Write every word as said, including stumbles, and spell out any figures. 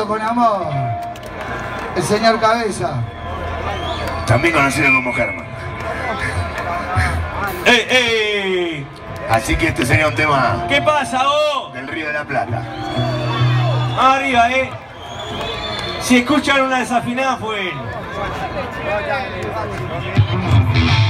Haciendo con amor. El señor Cabeza. También conocido como Germán. ¡Ey, ey! Así que este sería un tema ¿Qué pasa, vos? del Río de la Plata. Arriba, eh. Si escuchan una desafinada fue él.